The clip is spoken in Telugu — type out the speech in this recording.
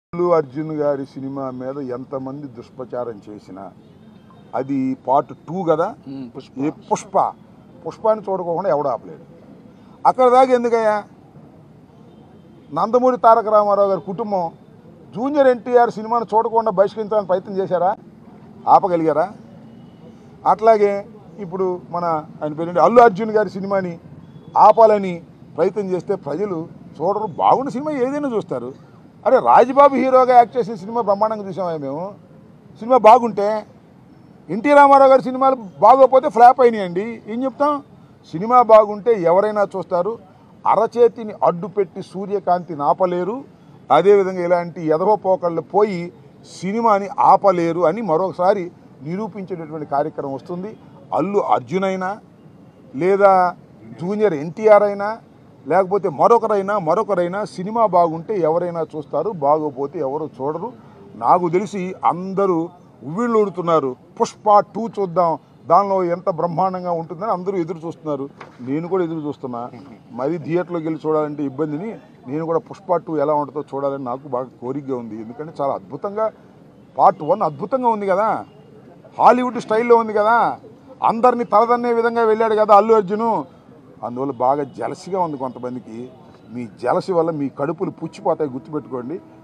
అల్లు అర్జున్ గారి సినిమా మీద ఎంతమంది దుష్ప్రచారం చేసినా అది పార్ట్ 2 కదా. పుష్పాని చూడకోకుండా ఎవడు ఆపలేడు. అక్కడ దాకా ఎందుకయ్యా? నందమూరి తారక రామారావు గారి కుటుంబం జూనియర్ ఎన్టీఆర్ సినిమాను చూడకుండా బహిష్కరించాలని ప్రయత్నం చేశారా? ఆపగలిగారా? అట్లాగే ఇప్పుడు ఆయన పేరు అల్లు అర్జున్ గారి సినిమాని ఆపాలని ప్రయత్నం చేస్తే ప్రజలు చూడరు. బాగున్న సినిమా ఏదైనా చూస్తారు. అరే రాజబాబు హీరోగా యాక్ట్ చేసిన సినిమా బ్రహ్మాండంగా చూసామా మేము? సినిమా బాగుంటే, ఎన్టీ రామారావు గారి సినిమాలు బాగోకపోతే ఫ్లాప్ అయినాయండి. ఏం చెప్తాం? సినిమా బాగుంటే ఎవరైనా చూస్తారు. అరచేతిని అడ్డుపెట్టి సూర్యకాంతిని ఆపలేరు. అదేవిధంగా ఇలాంటి ఎదవపోకళ్ళు పోయి సినిమాని ఆపలేరు అని మరొకసారి నిరూపించేటటువంటి కార్యక్రమం వస్తుంది. అల్లు అర్జున్ అయినా లేదా జూనియర్ ఎన్టీఆర్ అయినా లేకపోతే మరొకరైనా సినిమా బాగుంటే ఎవరైనా చూస్తారు, బాగోపోతే ఎవరు చూడరు. నాకు తెలిసి అందరూ ఉవ్విళ్ళూడుతున్నారు. పుష్ప 2 చూద్దాం, దానిలో ఎంత బ్రహ్మాండంగా ఉంటుందని అందరూ ఎదురు చూస్తున్నారు. నేను కూడా ఎదురు చూస్తున్నా. మరి థియేటర్లోకి వెళ్ళి చూడాలంటే ఇబ్బందిని నేను కూడా పుష్ప 2 ఎలా ఉంటుందో చూడాలని నాకు బాగా కోరికగా ఉంది. ఎందుకంటే చాలా అద్భుతంగా పార్ట్ 1 అద్భుతంగా ఉంది కదా, హాలీవుడ్ స్టైల్లో ఉంది కదా, అందరినీ తలదన్నే విధంగా వెళ్ళాడు కదా అల్లు అర్జును. అందువల్ల బాగా జలసిగా ఉంది కొంతమందికి. మీ జలసి వల్ల మీ కడుపులు పుచ్చిపోతాయి, గుర్తుపెట్టుకోండి.